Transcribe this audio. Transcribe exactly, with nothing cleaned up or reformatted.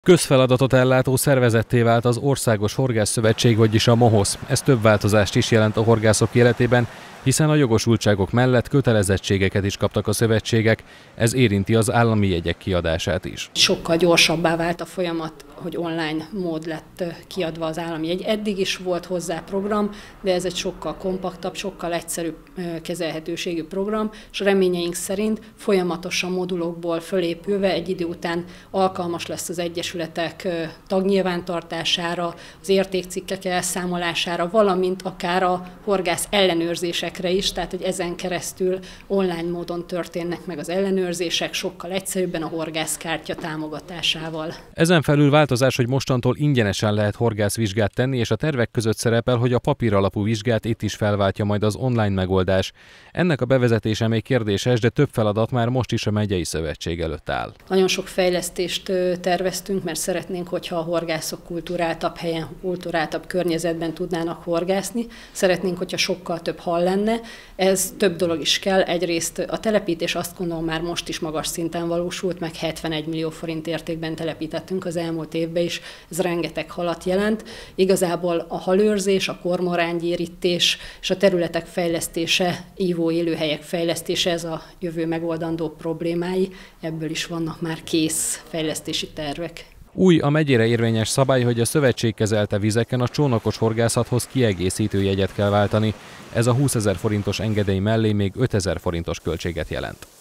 Közfeladatot ellátó szervezetté vált az Országos Horgászszövetség, vagyis a MOHOSZ. Ez több változást is jelent a horgászok életében, hiszen a jogosultságok mellett kötelezettségeket is kaptak a szövetségek, ez érinti az állami jegyek kiadását is. Sokkal gyorsabbá vált a folyamat, hogy online mód lett kiadva az állami jegy. Eddig is volt hozzá program, de ez egy sokkal kompaktabb, sokkal egyszerűbb kezelhetőségű program, és reményeink szerint folyamatosan modulokból fölépülve egy idő után alkalmas lesz az egyesületek tagnyilvántartására, az értékcikkek elszámolására, valamint akár a horgász ellenőrzésekre is, tehát hogy ezen keresztül online módon történnek meg az ellenőrzések, sokkal egyszerűbben a horgászkártya támogatásával. Ezen felül változás, hogy mostantól ingyenesen lehet horgászvizsgát tenni, és a tervek között szerepel, hogy a papíralapú vizsgát itt is felváltja majd az online megoldás. Ennek a bevezetése még kérdéses, de több feladat már most is a megyei szövetség előtt áll. Nagyon sok fejlesztést terveztünk, mert szeretnénk, hogyha a horgászok kulturáltabb helyen, kulturáltabb környezetben tudnának horgászni. Szeretnénk, hogyha sokkal több hal lenne. Ez több dolog is kell. Egyrészt a telepítés azt gondolom már most is magas szinten valósult, meg hetvenegy millió forint értékben telepítettünk az elmúlt évben is. Ez rengeteg halat jelent. Igazából a halőrzés, a kormoránygyérítés és a területek fejlesztése, ívó élőhelyek fejlesztése, ez a jövő megoldandó problémái. Ebből is vannak már kész fejlesztési tervek. Új, a megyére érvényes szabály, hogy a szövetség kezelte vizeken a csónakos horgászathoz kiegészítő jegyet kell váltani. Ez a húszezer forintos engedély mellé még ötezer forintos költséget jelent.